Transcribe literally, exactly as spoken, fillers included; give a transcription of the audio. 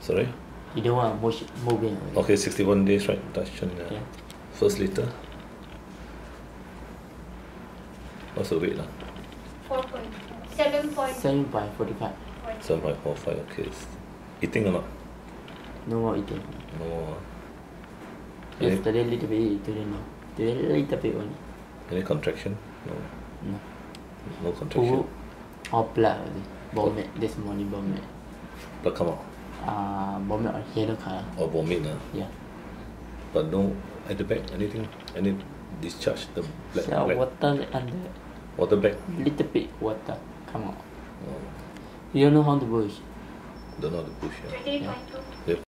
Sorry? You don't want to move, move in. Okay, sixty-one days, right? Dachshund. Uh, Yeah. First litter. What's the weight? Uh? four point seven point seven point four five. seven point four five, okay. Eating or not? No more eating. No more. Yes, Any, today a little bit, today no. Today a little bit only. any contraction? No. No. No contraction. Poo or blood. Vomit. This morning vomit. Blood come out. Uh, vomit or yellow color. Or vomit. Uh. Yeah. But no at the back, anything? Any discharge? The black, So black water under. water back? Little bit water come out. Oh, You don't know how to push. don't know how to push. Yeah. twenty-eight point two. Yep.